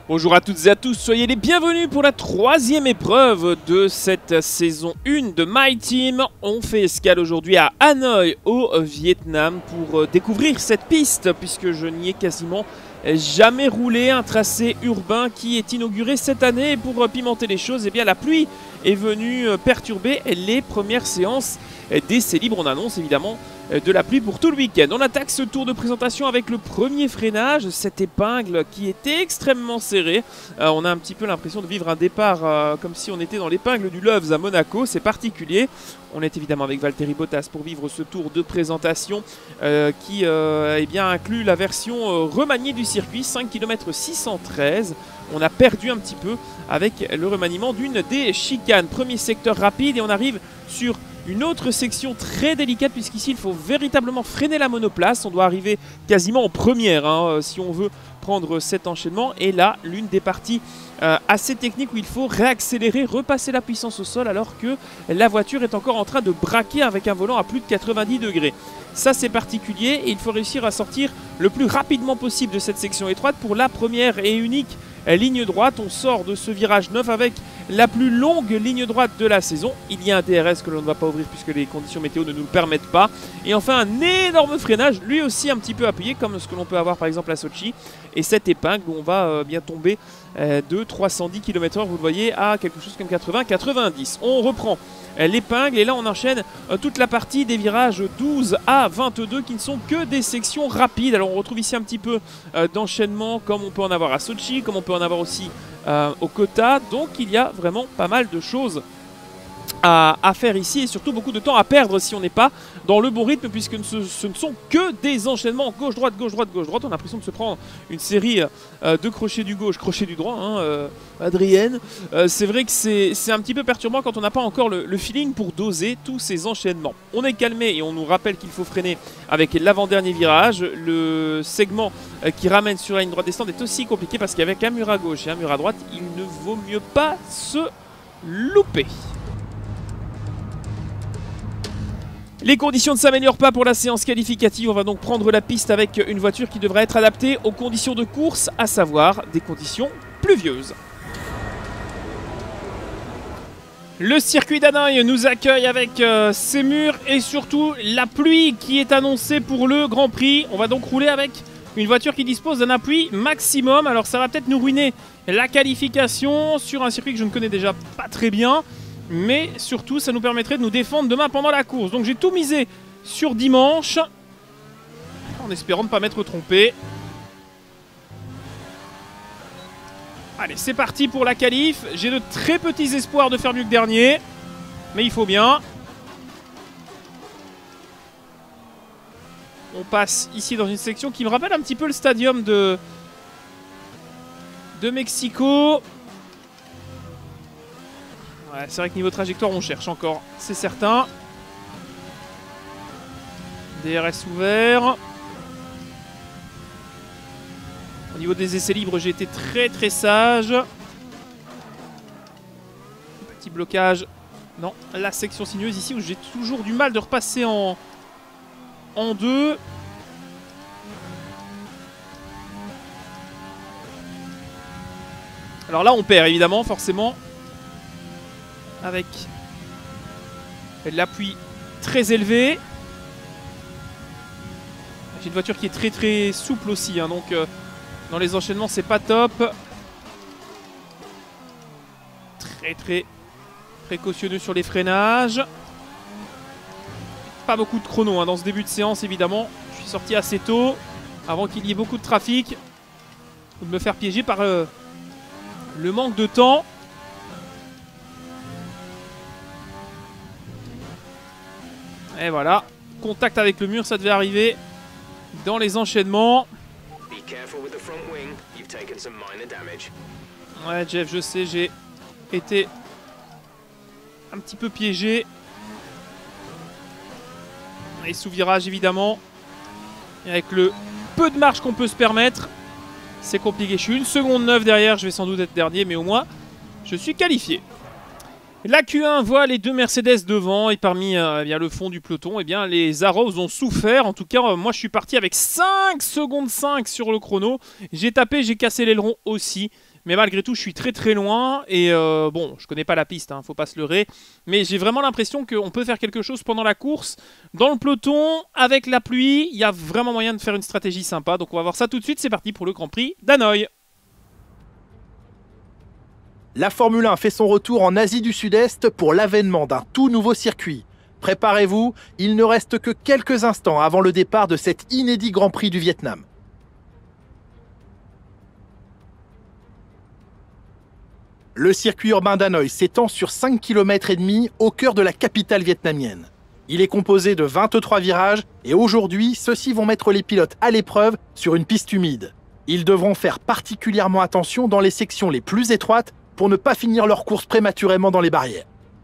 Bonjour à toutes et à tous, soyez les bienvenus pour la troisième épreuve de cette saison 1 de My Team. On fait escale aujourd'hui à Hanoï au Vietnam pour découvrir cette piste puisque je n'y ai quasiment jamais roulé, un tracé urbain qui est inauguré cette année. Et pour pimenter les choses, eh bien, la pluie est venue perturber les premières séances d'essais libres. On annonce évidemment de la pluie pour tout le week-end. On attaque ce tour de présentation avec le premier freinage, cette épingle qui était extrêmement serrée. On a un petit peu l'impression de vivre un départ comme si on était dans l'épingle du Loves à Monaco, c'est particulier. On est évidemment avec Valtteri Bottas pour vivre ce tour de présentation qui eh bien, inclut la version remaniée du circuit, 5 km 613. On a perdu un petit peu avec le remaniement d'une des chicanes. Premier secteur rapide et on arrive sur une autre section très délicate puisqu'ici il faut véritablement freiner la monoplace. On doit arriver quasiment en première si on veut prendre cet enchaînement. Et là, l'une des parties assez techniques où il faut réaccélérer, repasser la puissance au sol alors que la voiture est encore en train de braquer avec un volant à plus de 90 degrés. Ça c'est particulier et il faut réussir à sortir le plus rapidement possible de cette section étroite pour la première et unique ligne droite. On sort de ce virage 9 avec la plus longue ligne droite de la saison. Il y a un DRS que l'on ne va pas ouvrir puisque les conditions météo ne nous le permettent pas. Et enfin un énorme freinage, lui aussi un petit peu appuyé comme ce que l'on peut avoir par exemple à Sochi. Et cette épingle où on va bien tomber de 310 km/h, vous le voyez, à quelque chose comme 80-90. On reprend l'épingle et là on enchaîne toute la partie des virages 12 à 22 qui ne sont que des sections rapides. Alors on retrouve ici un petit peu d'enchaînement comme on peut en avoir à Sochi, comme on peut en avoir aussi au Kota. Donc il y a vraiment pas mal de choses à faire ici et surtout beaucoup de temps à perdre si on n'est pas dans le bon rythme puisque ce ne sont que des enchaînements gauche-droite, gauche-droite, gauche-droite. On a l'impression de se prendre une série de crochets du gauche, crochets du droit, Adrienne. C'est vrai que c'est un petit peu perturbant quand on n'a pas encore le feeling pour doser tous ces enchaînements. On est calmé et on nous rappelle qu'il faut freiner avec l'avant-dernier virage. Le segment qui ramène sur la ligne droite descente est aussi compliqué parce qu'avec un mur à gauche et un mur à droite, il ne vaut mieux pas se louper. Les conditions ne s'améliorent pas pour la séance qualificative. On va donc prendre la piste avec une voiture qui devrait être adaptée aux conditions de course, à savoir des conditions pluvieuses. Le circuit d'Hanoï nous accueille avec ses murs et surtout la pluie qui est annoncée pour le Grand Prix. On va donc rouler avec une voiture qui dispose d'un appui maximum. Alors ça va peut-être nous ruiner la qualification sur un circuit que je ne connais déjà pas très bien. Mais surtout, ça nous permettrait de nous défendre demain pendant la course. Donc j'ai tout misé sur dimanche, en espérant ne pas m'être trompé. Allez, c'est parti pour la qualif. J'ai de très petits espoirs de faire mieux que dernier, mais il faut bien. On passe ici dans une section qui me rappelle un petit peu le stadium de Mexico. Ouais, c'est vrai que niveau trajectoire, on cherche encore, c'est certain. DRS ouvert. Au niveau des essais libres, j'ai été très sage. Petit blocage. Non, la section sinueuse ici où j'ai toujours du mal de repasser en deux. Alors là, on perd évidemment, forcément. Avec l'appui très élevé. J'ai une voiture qui est très souple aussi, donc dans les enchaînements c'est pas top. Très précautionneux sur les freinages. Pas beaucoup de chrono dans ce début de séance évidemment. Je suis sorti assez tôt avant qu'il y ait beaucoup de trafic ou de me faire piéger par le manque de temps. Et voilà, contact avec le mur, ça devait arriver dans les enchaînements. Ouais Jeff, je sais, j'ai été un petit peu piégé. Et sous virage évidemment. Et avec le peu de marge qu'on peut se permettre, c'est compliqué. Je suis 1 seconde 9 derrière, je vais sans doute être dernier, mais au moins je suis qualifié. La Q1 voit les deux Mercedes devant et parmi bien, le fond du peloton, les Arrows ont souffert. En tout cas, moi je suis parti avec 5 secondes 5 sur le chrono. J'ai tapé, j'ai cassé l'aileron aussi. Mais malgré tout, je suis très très loin. Et bon, je connais pas la piste, hein, faut pas se leurrer. Mais j'ai vraiment l'impression qu'on peut faire quelque chose pendant la course. Dans le peloton, avec la pluie, il y a vraiment moyen de faire une stratégie sympa. Donc on va voir ça tout de suite. C'est parti pour le Grand Prix d'Hanoï. La Formule 1 fait son retour en Asie du Sud-Est pour l'avènement d'un tout nouveau circuit. Préparez-vous, il ne reste que quelques instants avant le départ de cet inédit Grand Prix du Vietnam. Le circuit urbain d'Hanoï s'étend sur 5,5 km au cœur de la capitale vietnamienne. Il est composé de 23 virages et aujourd'hui, ceux-ci vont mettre les pilotes à l'épreuve sur une piste humide. Ils devront faire particulièrement attention dans les sections les plus étroites pour ne pas finir leur course prématurément dans les barrières.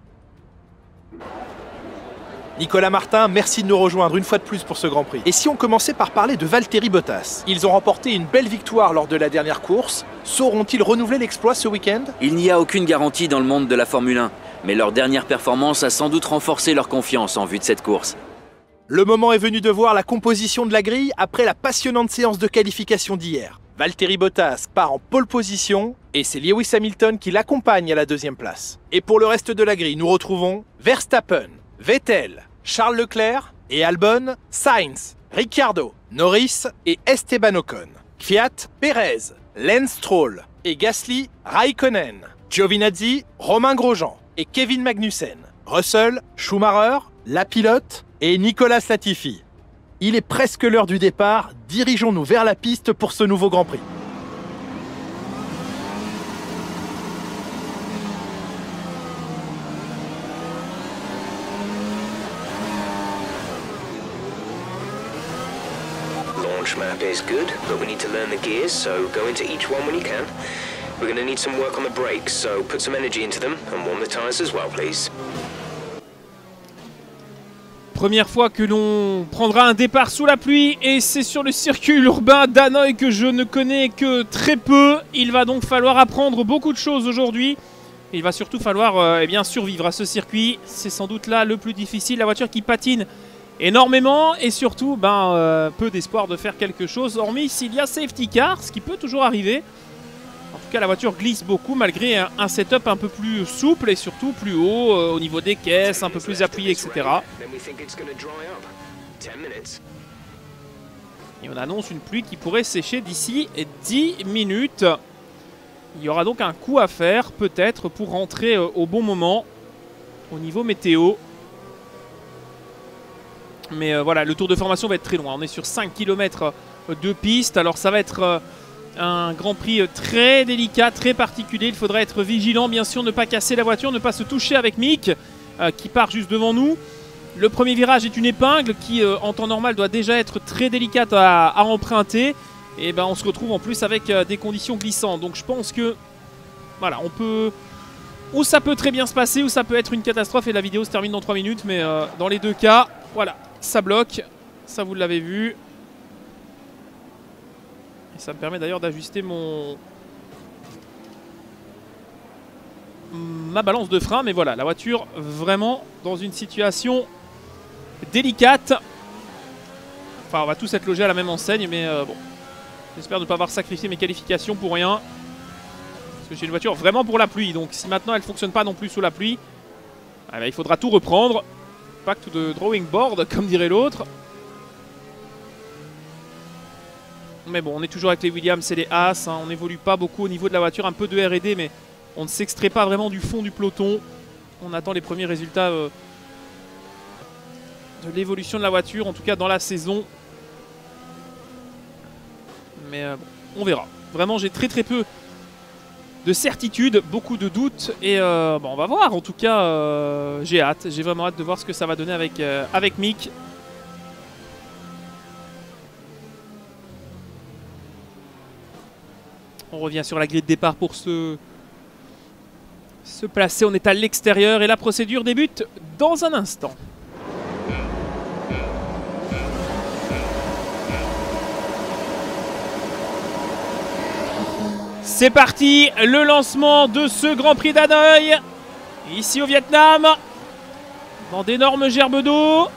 Nicolas Martin, merci de nous rejoindre une fois de plus pour ce Grand Prix. Et si on commençait par parler de Valtteri Bottas? Ils ont remporté une belle victoire lors de la dernière course. Sauront-ils renouveler l'exploit ce week-end? Il n'y a aucune garantie dans le monde de la Formule 1, mais leur dernière performance a sans doute renforcé leur confiance en vue de cette course. Le moment est venu de voir la composition de la grille après la passionnante séance de qualification d'hier. Valtteri Bottas part en pole position et c'est Lewis Hamilton qui l'accompagne à la deuxième place. Et pour le reste de la grille, nous retrouvons Verstappen, Vettel, Charles Leclerc et Albon, Sainz, Ricciardo, Norris et Esteban Ocon. Kvyat, Perez, Lance Stroll et Gasly, Raikkonen, Giovinazzi, Romain Grosjean et Kevin Magnussen, Russell, Schumacher, la pilote et Nicolas Latifi. Il est presque l'heure du départ, dirigeons-nous vers la piste pour ce nouveau Grand Prix. Launch map is good, but we need to learn the gears, so go into each one when you can. We're going to need some work on the brakes, so put some energy into them and warm the tyres as well, please. Première fois que l'on prendra un départ sous la pluie et c'est sur le circuit urbain d'Hanoï que je ne connais que très peu. Il va donc falloir apprendre beaucoup de choses aujourd'hui. Il va surtout falloir eh bien, survivre à ce circuit. C'est sans doute là le plus difficile. La voiture qui patine énormément et surtout peu d'espoir de faire quelque chose. Hormis s'il y a safety car, ce qui peut toujours arriver. En tout cas, la voiture glisse beaucoup malgré un setup un peu plus souple et surtout plus haut au niveau des caisses, un peu plus appuyé, etc. Et on annonce une pluie qui pourrait sécher d'ici 10 minutes. Il y aura donc un coup à faire, peut-être, pour rentrer au bon moment au niveau météo. Mais voilà, le tour de formation va être très loin. On est sur 5 km de piste, alors ça va être... un Grand Prix très délicat, très particulier. Il faudra être vigilant, bien sûr, ne pas casser la voiture, ne pas se toucher avec Mick, qui part juste devant nous. Le premier virage est une épingle qui, en temps normal, doit déjà être très délicate à emprunter. Et on se retrouve en plus avec des conditions glissantes. Donc je pense que, voilà, on peut... Ou ça peut très bien se passer, ou ça peut être une catastrophe et la vidéo se termine dans 3 minutes. Mais dans les deux cas, voilà, ça bloque. Ça, vous l'avez vu. Et ça me permet d'ailleurs d'ajuster ma balance de frein. Mais voilà, la voiture vraiment dans une situation délicate. Enfin, on va tous être logés à la même enseigne. Mais bon, j'espère ne pas avoir sacrifié mes qualifications pour rien. Parce que j'ai une voiture vraiment pour la pluie. Donc si maintenant elle ne fonctionne pas non plus sous la pluie, il faudra tout reprendre. Back to the drawing board, comme dirait l'autre. Mais bon, on est toujours avec les Williams et les Haas. On n'évolue pas beaucoup au niveau de la voiture. Un peu de R&D, mais on ne s'extrait pas vraiment du fond du peloton. On attend les premiers résultats de l'évolution de la voiture, en tout cas dans la saison. Mais bon, on verra. Vraiment, j'ai très peu de certitude, beaucoup de doutes. Et on va voir. En tout cas, j'ai hâte. J'ai vraiment hâte de voir ce que ça va donner avec Mick. On revient sur la grille de départ pour se placer. On est à l'extérieur et la procédure débute dans un instant. C'est parti, le lancement de ce Grand Prix d'Hanoï, ici au Vietnam, dans d'énormes gerbes d'eau.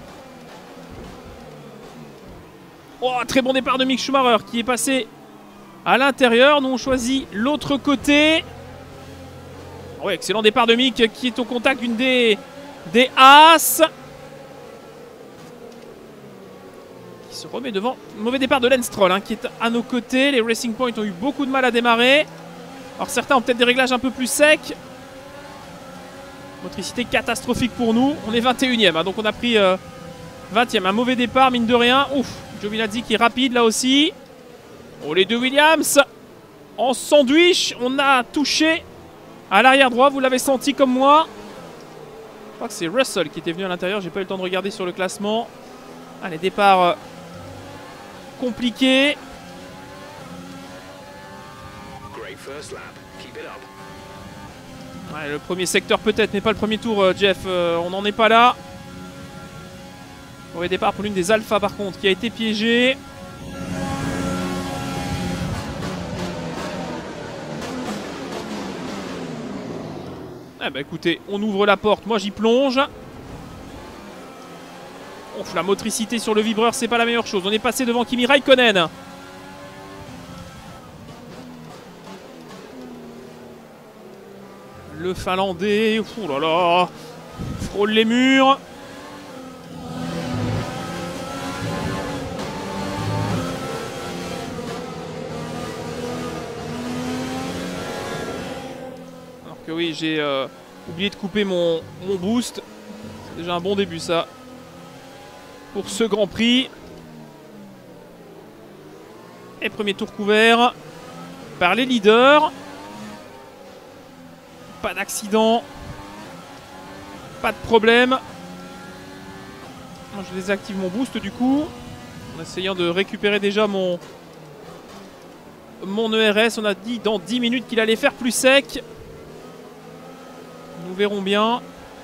Oh, très bon départ de Mick Schumacher qui est passé à l'intérieur. Nous on choisit l'autre côté. Oui, excellent départ de Mick qui est au contact d'une des As. Qui se remet devant. Mauvais départ de Lance Stroll qui est à nos côtés. Les Racing Point ont eu beaucoup de mal à démarrer. Alors certains ont peut-être des réglages un peu plus secs. Motricité catastrophique pour nous. On est 21ème, donc on a pris 20ème. Un mauvais départ, mine de rien. Ouf, Giovinazzi qui est rapide là aussi. Oh, les deux Williams en sandwich. On a touché à l'arrière droit, vous l'avez senti comme moi. Je crois que c'est Russell qui était venu à l'intérieur. J'ai pas eu le temps de regarder sur le classement. Allez, départ compliqué. Ouais, le premier secteur peut-être, mais pas le premier tour, Jeff. On n'en est pas là. Mauvais départ pour l'une des Alpha par contre, qui a été piégée. Eh ben écoutez, on ouvre la porte, moi j'y plonge. Ouf, la motricité sur le vibreur, c'est pas la meilleure chose. On est passé devant Kimi Raikkonen. Le Finlandais, oh là là, frôle les murs. Alors que oui, j'ai oublié de couper mon boost. C'est déjà un bon début ça. Pour ce Grand Prix. Et premier tour couvert par les leaders. Pas d'accident. Pas de problème. Je désactive mon boost du coup. En essayant de récupérer déjà mon ERS. On a dit dans 10 minutes qu'il allait faire plus sec. Nous verrons bien.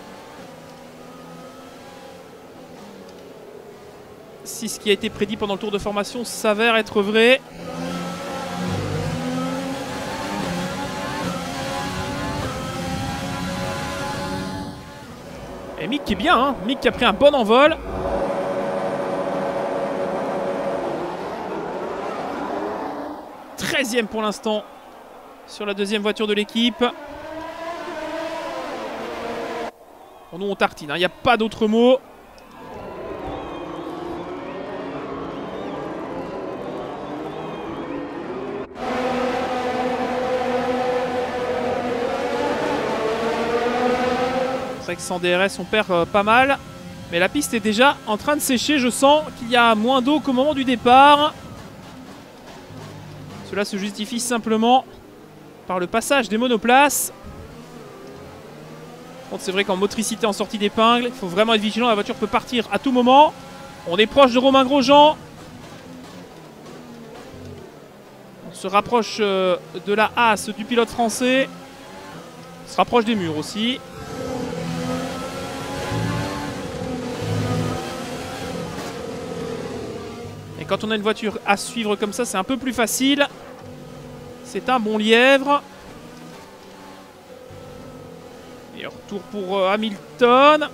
Si ce qui a été prédit pendant le tour de formation s'avère être vrai. Et Mick qui est bien, hein. Mick qui a pris un bon envol. « 13e pour l'instant sur la deuxième voiture de l'équipe. Pour nous on tartine, il n'y a pas d'autre mot. C'est vrai que sans DRS on perd pas mal. Mais la piste est déjà en train de sécher. Je sens qu'il y a moins d'eau qu'au moment du départ. Cela se justifie simplement par le passage des monoplaces. C'est vrai qu'en motricité en sortie d'épingle, il faut vraiment être vigilant. La voiture peut partir à tout moment. On est proche de Romain Grosjean. On se rapproche de la As du pilote français. On se rapproche des murs aussi. Et quand on a une voiture à suivre comme ça, c'est un peu plus facile. C'est un bon lièvre. Et retour pour Hamilton.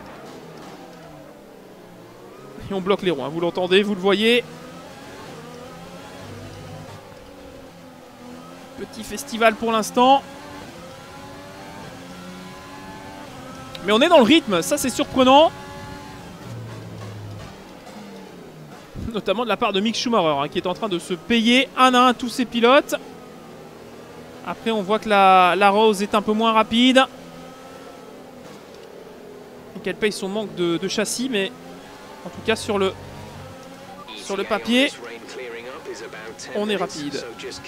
Et on bloque les roues, hein. Vous l'entendez, vous le voyez. Petit festival pour l'instant. Mais on est dans le rythme, ça c'est surprenant. Notamment de la part de Mick Schumacher, hein, qui est en train de se payer un à un tous ses pilotes. Après on voit que la Rose est un peu moins rapide. Et qu'elle paye son manque de châssis, mais en tout cas sur le papier, on est rapide.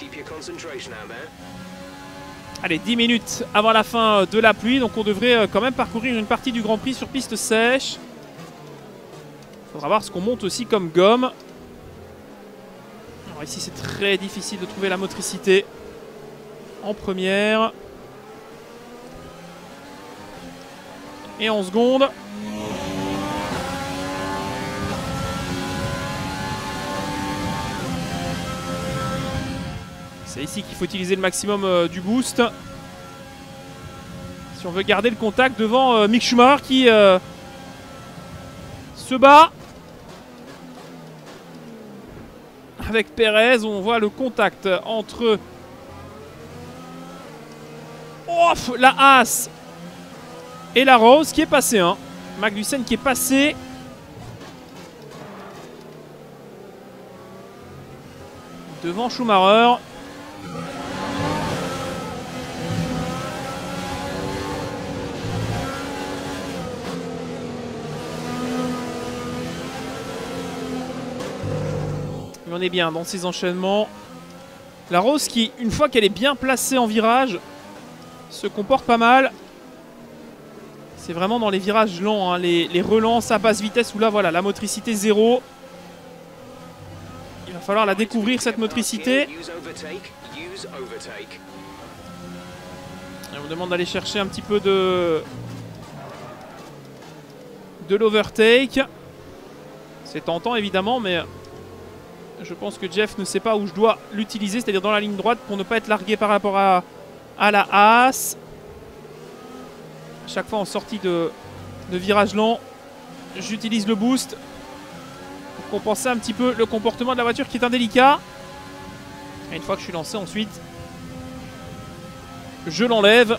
Allez, 10 minutes avant la fin de la pluie, donc on devrait quand même parcourir une partie du Grand Prix sur piste sèche. Il faudra voir ce qu'on monte aussi comme gomme. Alors ici c'est très difficile de trouver la motricité en première. Et en seconde. C'est ici qu'il faut utiliser le maximum du boost. Si on veut garder le contact devant Mick Schumacher qui se bat. avec Perez. On voit le contact entre la Haas et la Rose qui est passé. Hein. Magnussen qui est passé. Devant Schumacher. Mais on est bien dans ces enchaînements. La Rose qui, une fois qu'elle est bien placée en virage, se comporte pas mal. C'est vraiment dans les virages lents, hein, les relances à basse vitesse où là, voilà, la motricité 0. Il va falloir la découvrir, cette motricité. Et on demande d'aller chercher un petit peu de l'overtake. C'est tentant, évidemment, mais je pense que Jeff ne sait pas où je dois l'utiliser, c'est-à-dire dans la ligne droite pour ne pas être largué par rapport à la Haas. À chaque fois en sortie de virage lent, j'utilise le boost pour compenser un petit peu le comportement de la voiture qui est indélicat. Et une fois que je suis lancé ensuite, je l'enlève.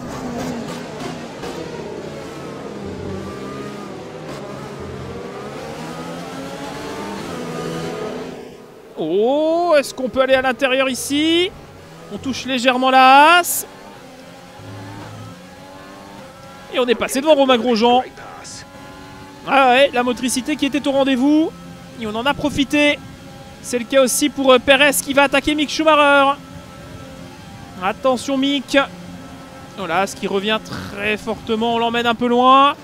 Oh, est-ce qu'on peut aller à l'intérieur ici? On touche légèrement la Haas. Et on est passé devant Romain Grosjean. Ah ouais, la motricité qui était au rendez-vous. Et on en a profité. C'est le cas aussi pour Perez qui va attaquer Mick Schumacher. Attention Mick. Voilà, ce qui revient très fortement. On l'emmène un peu loin.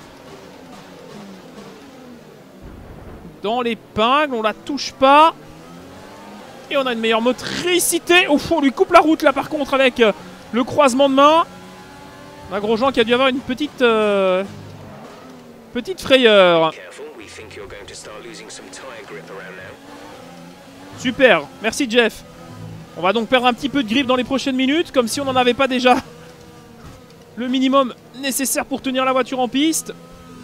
Dans l'épingle, on la touche pas. Et on a une meilleure motricité. Ouf, on lui coupe la route là par contre avec le croisement de main. On a Grosjean qui a dû avoir une petite frayeur. Super, merci Jeff. On va donc perdre un petit peu de grip dans les prochaines minutes, comme si on n'en avait pas déjà le minimum nécessaire pour tenir la voiture en piste.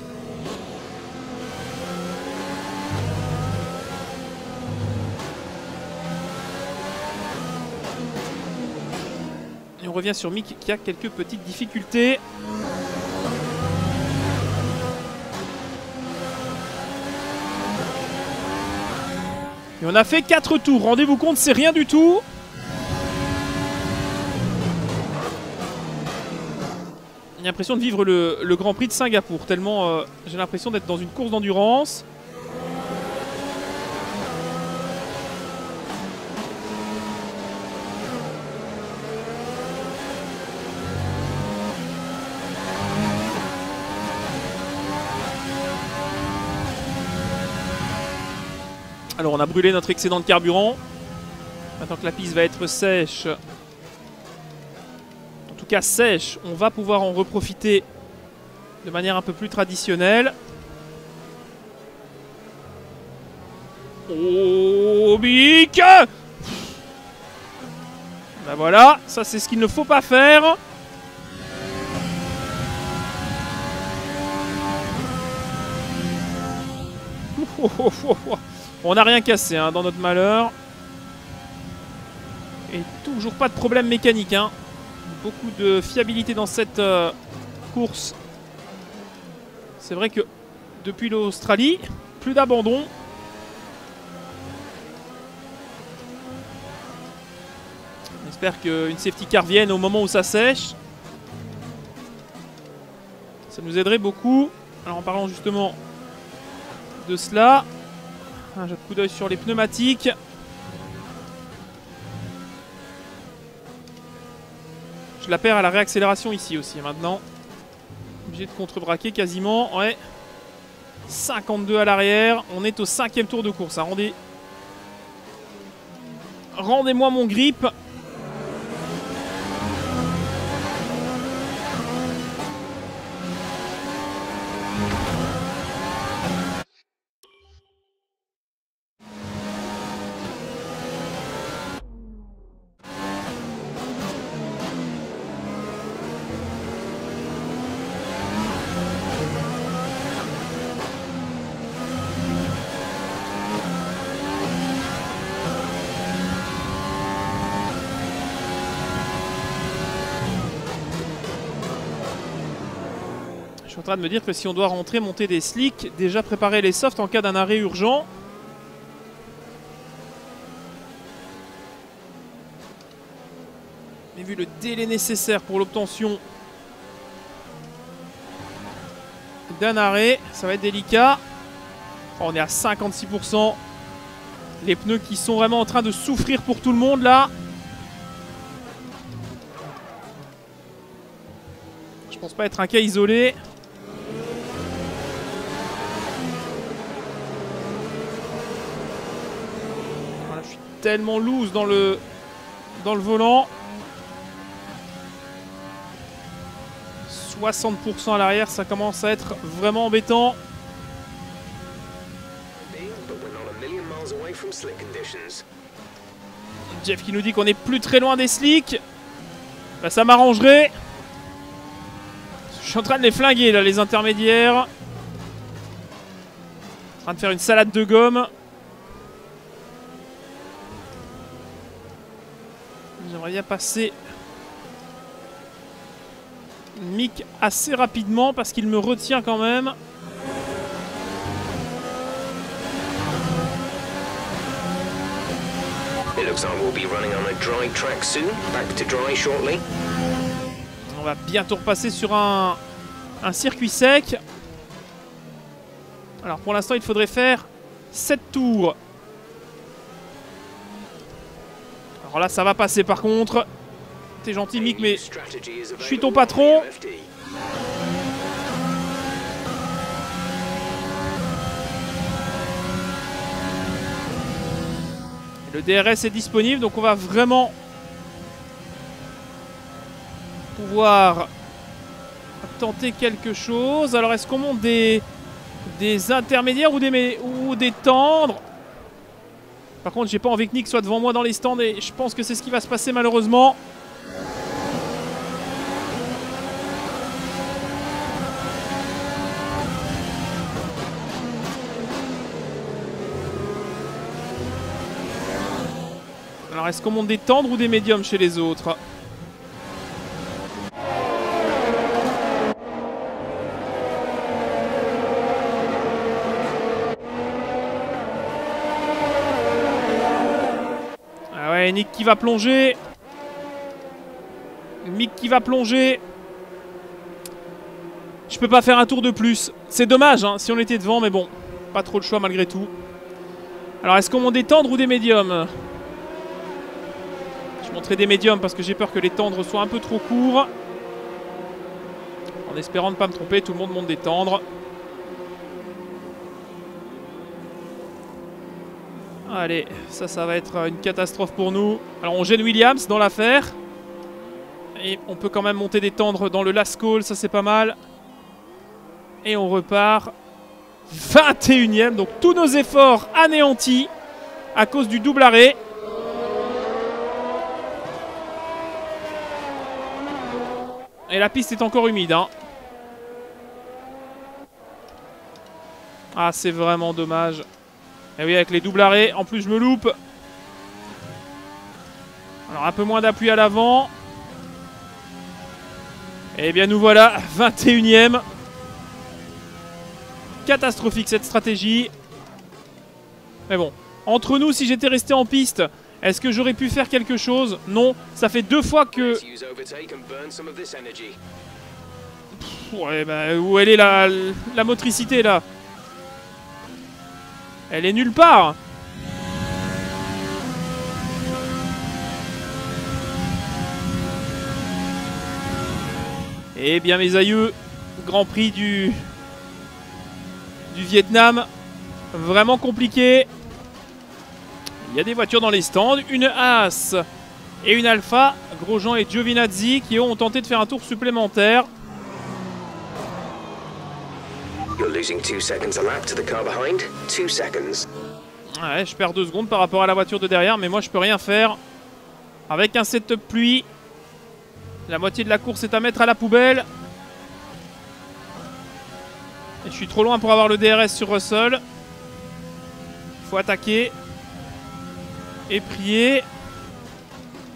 Et on revient sur Mick qui a quelques petites difficultés. Et on a fait 4 tours. Rendez-vous compte, c'est rien du tout. J'ai l'impression de vivre le Grand Prix de Singapour. Tellement j'ai l'impression d'être dans une course d'endurance. Alors on a brûlé notre excédent de carburant. Maintenant que la piste va être sèche, en tout cas sèche, on va pouvoir en reprofiter de manière un peu plus traditionnelle. Oh Mick! Ben voilà, ça c'est ce qu'il ne faut pas faire. On n'a rien cassé hein, dans notre malheur. Et toujours pas de problème mécanique. Hein. Beaucoup de fiabilité dans cette course. C'est vrai que depuis l'Australie, plus d'abandon. On espère qu'une safety car vienne au moment où ça sèche. Ça nous aiderait beaucoup. Alors en parlant justement de cela, un coup d'œil sur les pneumatiques. Je la perds à la réaccélération ici aussi maintenant. Obligé de contre-braquer quasiment. Ouais. 52 à l'arrière. On est au 5e tour de course. Hein. Rendez-moi mon grip. Je suis en train de me dire que si on doit rentrer, monter des slicks, déjà préparer les softs en cas d'un arrêt urgent. Mais vu le délai nécessaire pour l'obtention d'un arrêt, ça va être délicat. Oh, on est à 56%. Les pneus qui sont vraiment en train de souffrir pour tout le monde là. Je pense pas être un cas isolé. Voilà, je suis tellement loose dans le volant. 60% à l'arrière, ça commence à être vraiment embêtant. Jeff qui nous dit qu'on est plus très loin des slicks. Bah, ça m'arrangerait. Je suis en train de les flinguer là, les intermédiaires. En train de faire une salade de gomme. J'aimerais bien passer Mick assez rapidement parce qu'il me retient quand même. It looks like we'll be running on a dry track soon. Back to dry shortly. On va bientôt repasser sur un circuit sec. Alors pour l'instant il faudrait faire 7 tours. Alors là ça va passer par contre. T'es gentil Mick mais je suis ton patron. Le DRS est disponible donc on va vraiment pouvoir tenter quelque chose. Alors est-ce qu'on monte des intermédiaires ou des tendres? Par contre j'ai pas envie que Nick soit devant moi dans les stands et je pense que c'est ce qui va se passer malheureusement. Alors est-ce qu'on monte des tendres ou des médiums chez les autres? Ah ouais, Nick qui va plonger. Mick qui va plonger. Je peux pas faire un tour de plus. C'est dommage hein, si on était devant, mais bon, pas trop le choix malgré tout. Alors est-ce qu'on monte des tendres ou des médiums? Je montrerai des médiums parce que j'ai peur que les tendres soient un peu trop courts. En espérant ne pas me tromper, tout le monde monte des tendres. Allez, ça va être une catastrophe pour nous. Alors on gêne Williams dans l'affaire. Et on peut quand même monter des tendres dans le last call, ça c'est pas mal. Et on repart 21ème, donc tous nos efforts anéantis à cause du double arrêt. Et la piste est encore humide hein. Ah c'est vraiment dommage. Et oui avec les doubles arrêts, en plus je me loupe. Alors un peu moins d'appui à l'avant. Et bien nous voilà 21ème. Catastrophique cette stratégie. Mais bon, entre nous si j'étais resté en piste, est-ce que j'aurais pu faire quelque chose? Non, ça fait 2 fois que... Ouais, bah, où elle est la motricité là? Elle est nulle part. Eh bien mes aïeux, Grand Prix du Vietnam, vraiment compliqué. Il y a des voitures dans les stands, une Haas et une Alpha, Grosjean et Giovinazzi qui ont tenté de faire un tour supplémentaire. You're losing 2 seconds a lap to the car behind. 2 seconds. Ouais, je perds 2 secondes par rapport à la voiture de derrière, mais moi je peux rien faire. Avec un setup pluie, la moitié de la course est à mettre à la poubelle. Et je suis trop loin pour avoir le DRS sur Russell. Il faut attaquer. Et prier.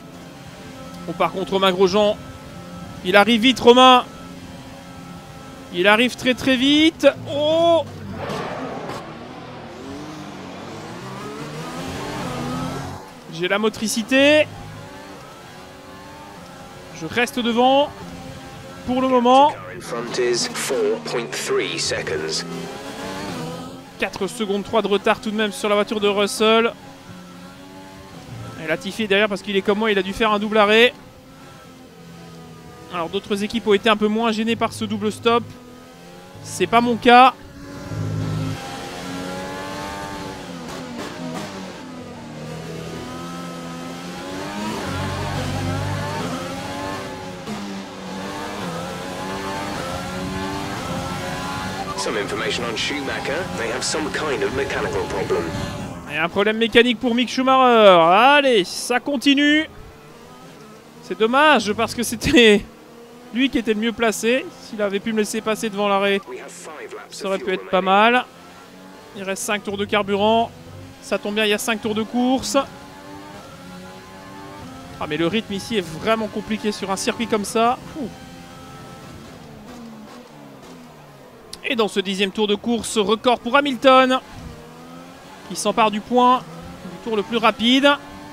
Oh, par contre, Romain Grosjean, il arrive vite, Romain. Il arrive très très vite. Oh! J'ai la motricité. Je reste devant. Pour le moment. 4 secondes 3 de retard tout de même sur la voiture de Russell. Et Latifi est derrière parce qu'il est comme moi, il a dû faire un double arrêt. Alors d'autres équipes ont été un peu moins gênées par ce double stop. C'est pas mon cas. Some information on Schumacher. They have some kind of mechanical problem. Il y a un problème mécanique pour Mick Schumacher. Allez, ça continue. C'est dommage parce que c'était lui qui était le mieux placé. S'il avait pu me laisser passer devant l'arrêt, ça aurait pu être pas mal. Il reste 5 tours de carburant. Ça tombe bien, il y a 5 tours de course. Ah mais le rythme ici est vraiment compliqué sur un circuit comme ça. Ouh. Et dans ce 10e tour de course, record pour Hamilton. Qui s'empare du point, du tour le plus rapide.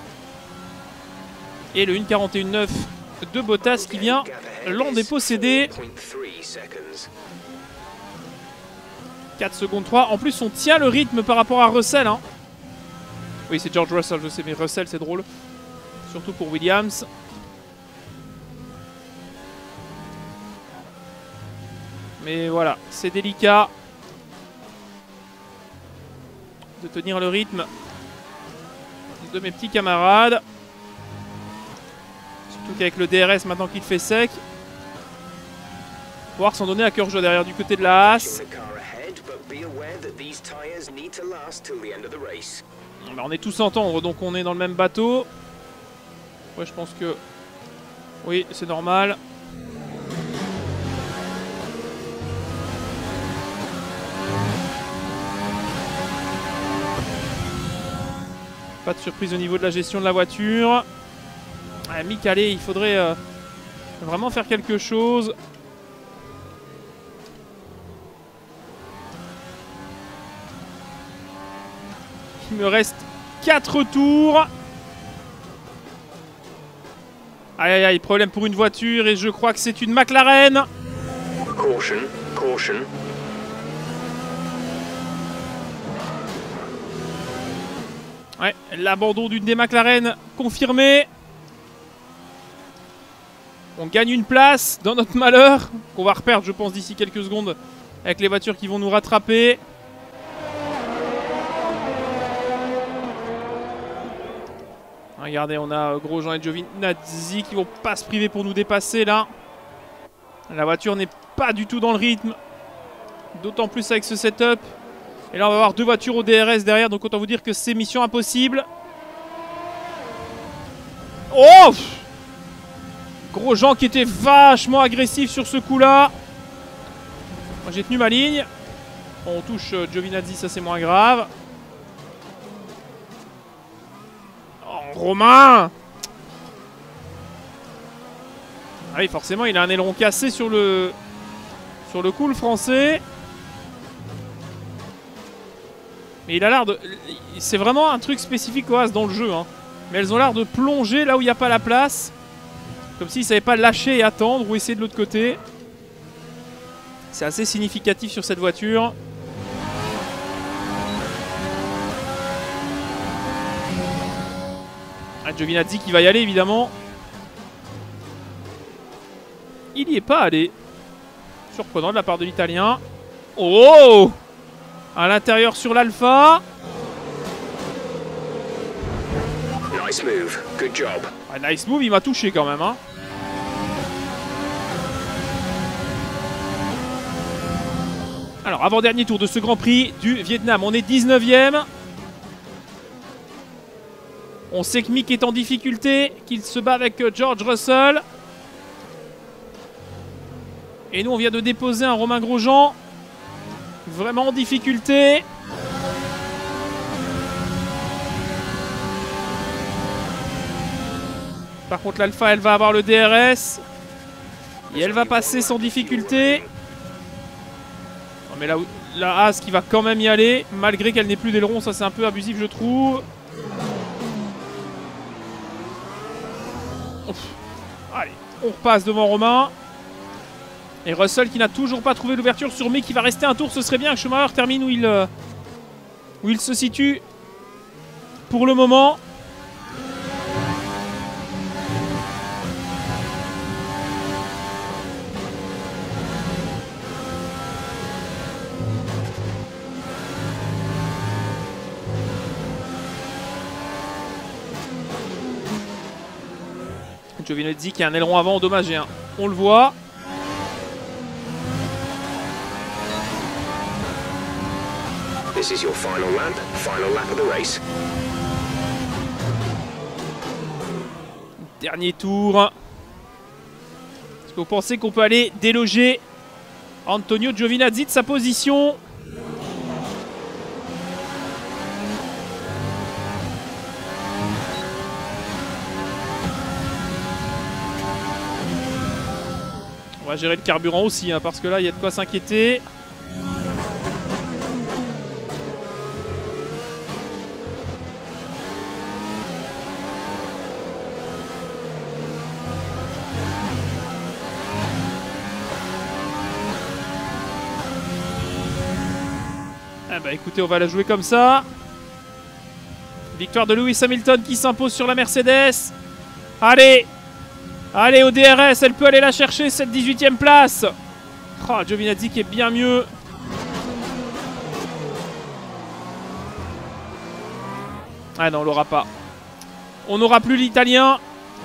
Et le 1:41.9 de Bottas qui vient l'en déposséder. 4 secondes 3. En plus, on tient le rythme par rapport à Russell. Hein. Oui, c'est George Russell, je sais, mais Russell, c'est drôle. Surtout pour Williams. Mais voilà, c'est délicat de tenir le rythme de mes petits camarades. Surtout qu'avec le DRS maintenant qu'il fait sec. Pouvoir s'en donner à cœur joie derrière du côté de la Haas. Ben, on est tous entendre, donc on est dans le même bateau. Ouais, je pense que... Oui, c'est normal. Pas de surprise au niveau de la gestion de la voiture. Mick, allez, il faudrait vraiment faire quelque chose. Il me reste 4 tours. Aïe aïe aïe, problème pour une voiture et je crois que c'est une McLaren. Caution, caution. Ouais, l'abandon d'une des McLaren confirmé. On gagne une place dans notre malheur, qu'on va reperdre je pense d'ici quelques secondes avec les voitures qui vont nous rattraper. Regardez, on a Grosjean et Giovinazzi qui vont pas se priver pour nous dépasser là. La voiture n'est pas du tout dans le rythme, d'autant plus avec ce setup. Et là on va avoir 2 voitures au DRS derrière, donc autant vous dire que c'est mission impossible. Oh! Grosjean qui était vachement agressif sur ce coup là. Moi j'ai tenu ma ligne. On touche Giovinazzi, ça c'est moins grave. Oh, Romain! Ah oui, forcément il a un aileron cassé sur le coup, le français. Mais il a l'air de... C'est vraiment un truc spécifique aux Haas dans le jeu. Hein. Mais elles ont l'air de plonger là où il n'y a pas la place. Comme s'ils ne savaient pas lâcher et attendre ou essayer de l'autre côté. C'est assez significatif sur cette voiture. Ah, Giovinazzi qui va y aller évidemment. Il n'y est pas allé. Surprenant de la part de l'Italien. Oh! À l'intérieur sur l'Alpha. Nice move, good job. Ah, nice move, il m'a touché quand même. Hein. Alors, avant-dernier tour de ce Grand Prix du Vietnam. On est 19e. On sait que Mick est en difficulté, qu'il se bat avec George Russell. Et nous, on vient de déposer un Romain Grosjean. Vraiment en difficulté. Par contre, l'Alpha, elle va avoir le DRS. Et elle va passer sans difficulté. Mais là, la Haas qui va quand même y aller, malgré qu'elle n'ait plus d'aileron, ça c'est un peu abusif je trouve. Ouf. Allez, on repasse devant Romain. Et Russell qui n'a toujours pas trouvé l'ouverture sur Mick qui va rester un tour, ce serait bien que Schumacher termine où il se situe pour le moment. Giovinazzi qui a un aileron avant endommagé, hein. On le voit. This is your final lap of the race. Dernier tour. Est-ce que vous pensez qu'on peut aller déloger Antonio Giovinazzi de sa position? On va gérer le carburant aussi, hein, parce que là, il y a de quoi s'inquiéter. Ah bah écoutez, on va la jouer comme ça. Victoire de Lewis Hamilton qui s'impose sur la Mercedes. Allez! Allez au DRS, elle peut aller la chercher cette 18e place. Oh, Giovinazzi qui est bien mieux. Ah non, on l'aura pas. On n'aura plus l'Italien.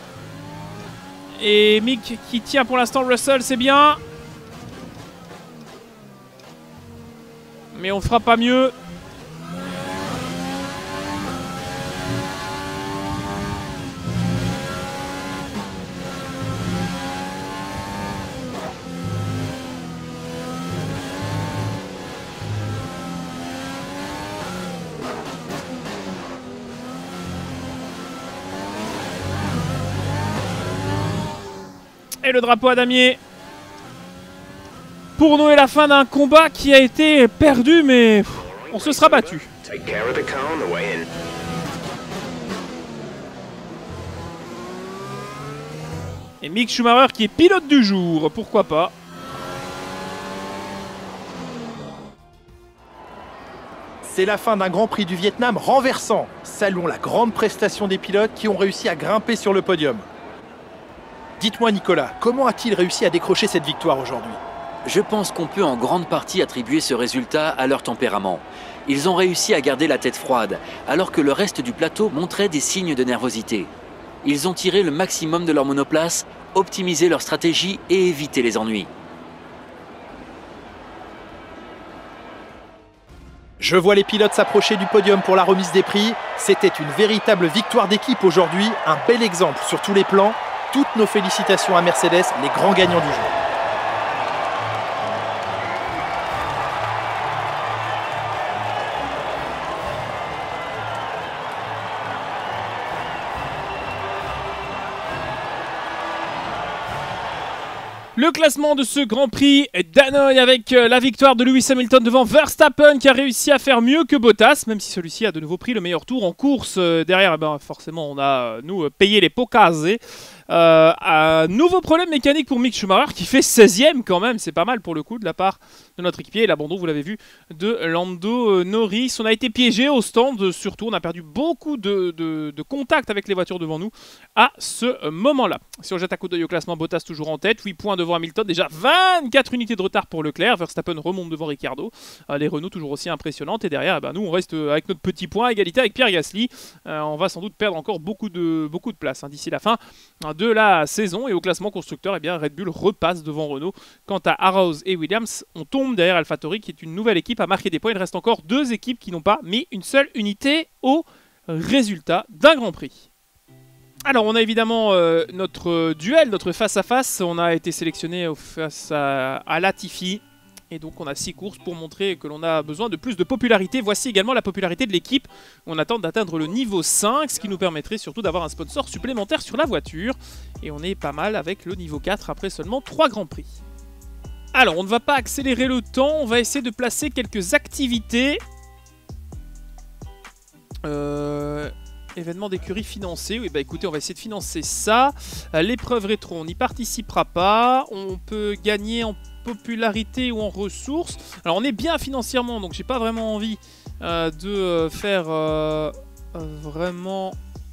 Et Mick qui tient pour l'instant Russell, c'est bien. Mais on fera pas mieux. Et le drapeau à damier pour nous est la fin d'un combat qui a été perdu, mais on se sera battu. Et Mick Schumacher qui est pilote du jour, pourquoi pas. C'est la fin d'un Grand Prix du Vietnam renversant. Saluons la grande prestation des pilotes qui ont réussi à grimper sur le podium. Dites-moi Nicolas, comment a-t-il réussi à décrocher cette victoire aujourd'hui? Je pense qu'on peut en grande partie attribuer ce résultat à leur tempérament. Ils ont réussi à garder la tête froide, alors que le reste du plateau montrait des signes de nervosité. Ils ont tiré le maximum de leur monoplace, optimisé leur stratégie et évité les ennuis. Je vois les pilotes s'approcher du podium pour la remise des prix. C'était une véritable victoire d'équipe aujourd'hui, un bel exemple sur tous les plans. Toutes nos félicitations à Mercedes, les grands gagnants du jour. Le classement de ce Grand Prix d'Hanoï avec la victoire de Lewis Hamilton devant Verstappen qui a réussi à faire mieux que Bottas, même si celui-ci a de nouveau pris le meilleur tour en course. Derrière, ben, forcément, on a, nous, payé les pots casés. Un nouveau problème mécanique pour Mick Schumacher qui fait 16e quand même, c'est pas mal pour le coup de la part de notre équipier. Et l'abandon, vous l'avez vu, de Lando Norris. On a été piégé au stand, surtout on a perdu beaucoup de contact avec les voitures devant nous à ce moment-là. Si on jette un coup d'œil au classement, Bottas toujours en tête, 8 points devant Hamilton, déjà 24 unités de retard pour Leclerc. Verstappen remonte devant Ricciardo, les Renault toujours aussi impressionnantes. Et derrière, ben, nous on reste avec notre petit point, égalité avec Pierre Gasly. On va sans doute perdre encore beaucoup de place d'ici la fin de la saison. Et au classement constructeur, eh bien, Red Bull repasse devant Renault. Quant à Arrows et Williams, on tombe derrière AlphaTauri qui est une nouvelle équipe à marquer des points. Il reste encore 2 équipes qui n'ont pas mis une seule unité au résultat d'un Grand Prix. Alors on a évidemment notre duel, notre face-à-face. On a été sélectionné face à Latifi. Et donc on a 6 courses pour montrer que l'on a besoin de plus de popularité. Voici également la popularité de l'équipe. On attend d'atteindre le niveau 5, ce qui nous permettrait surtout d'avoir un sponsor supplémentaire sur la voiture. Et on est pas mal avec le niveau 4 après seulement 3 Grands Prix. Alors, on ne va pas accélérer le temps, on va essayer de placer quelques activités. Événement d'écurie financé. Oui, bah écoutez, on va essayer de financer ça. L'épreuve rétro, on n'y participera pas. On peut gagner en popularité ou en ressources. Alors, on est bien financièrement, donc j'ai pas vraiment envie de faire vraiment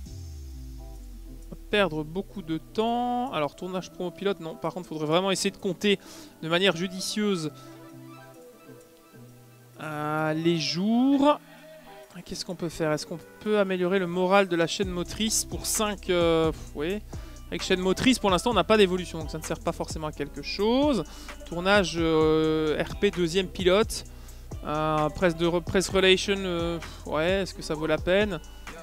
perdre beaucoup de temps. Alors, tournage promo pilote, non. Par contre, il faudrait vraiment essayer de compter de manière judicieuse les jours. Qu'est-ce qu'on peut faire? Est-ce qu'on peut améliorer le moral de la chaîne motrice pour 5 oui. Avec chaîne motrice, pour l'instant, on n'a pas d'évolution, donc ça ne sert pas forcément à quelque chose. Tournage RP deuxième pilote. Press relation, ouais, est-ce que ça vaut la peine?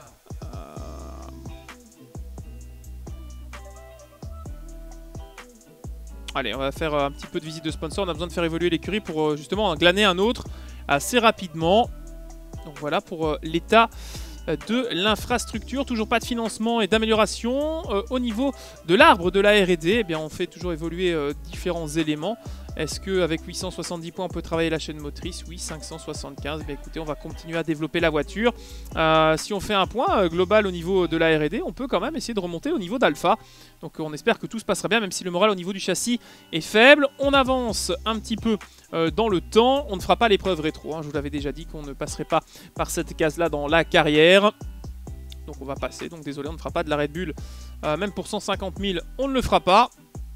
Allez, on va faire un petit peu de visite de sponsor. On a besoin de faire évoluer l'écurie pour justement glaner un autre assez rapidement. Donc voilà pour l'état de l'infrastructure. Toujours pas de financement et d'amélioration. Au niveau de l'arbre de la R&D, eh bien, on fait toujours évoluer différents éléments. Est-ce qu'avec 870 points, on peut travailler la chaîne motrice? Oui, 575. Eh écoutez, on va continuer à développer la voiture. Si on fait un point global au niveau de la R&D, on peut quand même essayer de remonter au niveau d'alpha. Donc on espère que tout se passera bien, même si le moral au niveau du châssis est faible. On avance un petit peu dans le temps. On ne fera pas l'épreuve rétro. Hein. Je vous l'avais déjà dit qu'on ne passerait pas par cette case-là dans la carrière. Donc on va passer. Donc désolé, on ne fera pas de la Red Bull. Même pour 150 000, on ne le fera pas.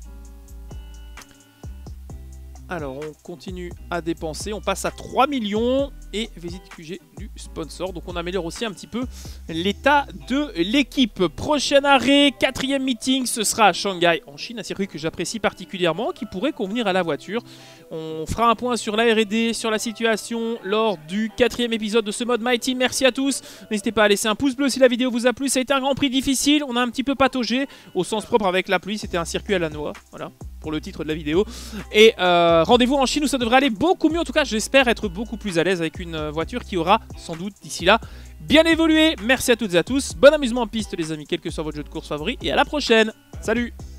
Alors, on continue à dépenser. On passe à 3 millions et visite QG du sponsor. Donc, on améliore aussi un petit peu l'état de l'équipe. Prochain arrêt, 4e meeting, ce sera à Shanghai, en Chine. Un circuit que j'apprécie particulièrement, qui pourrait convenir à la voiture. On fera un point sur la R&D, sur la situation lors du 4e épisode de ce mode My Team. Merci à tous. N'hésitez pas à laisser un pouce bleu si la vidéo vous a plu. Ça a été un grand prix difficile. On a un petit peu pataugé, au sens propre avec la pluie. C'était un circuit à la noix. Voilà, pour le titre de la vidéo. Et rendez-vous en Chine où ça devrait aller beaucoup mieux. En tout cas, j'espère être beaucoup plus à l'aise avec une voiture qui aura sans doute d'ici là bien évolué. Merci à toutes et à tous. Bon amusement en piste les amis, quel que soit votre jeu de course favori. Et à la prochaine. Salut!